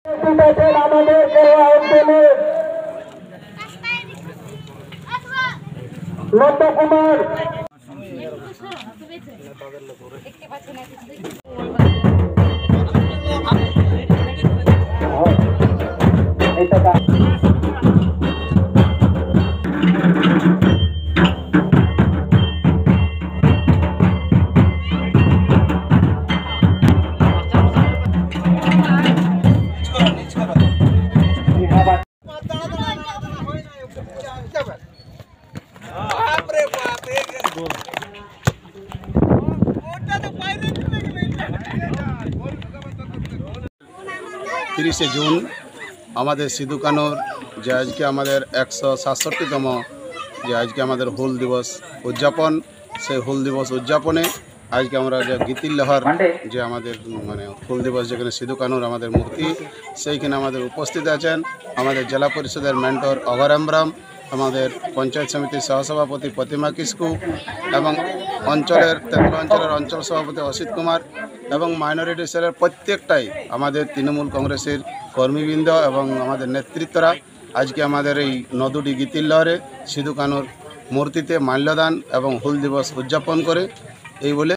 আমাদের নন্দকুমার তিরিশে জুন আমাদের সিধু কানুর যে আজকে আমাদের 167তম যে আজকে আমাদের হুল দিবস উদযাপন, সেই হুল দিবস উদযাপনে আজকে আমরা যে গীতিল্লাহর যে আমাদের মানে হুল দিবস যেখানে সিধু কানুর আমাদের মূর্তি সেইখানে আমাদের উপস্থিত আছেন আমাদের জেলা পরিষদের মেন্টর অগরামরাম, আমাদের পঞ্চায়েত সমিতির সহসভাপতি প্রতিমা কিস্কু এবং অঞ্চলের তেঁতুল অঞ্চলের অঞ্চল সভাপতি অসিত কুমার এবং মাইনরিটি সেলের প্রত্যেকটাই আমাদের তৃণমূল কংগ্রেসের কর্মীবৃন্দ এবং আমাদের নেতৃত্বরা আজকে আমাদের এই নদুডি গীতিল্লাহরে সিধু কানুর মূর্তিতে মাল্যদান এবং হুল দিবস উদযাপন করে এই বলে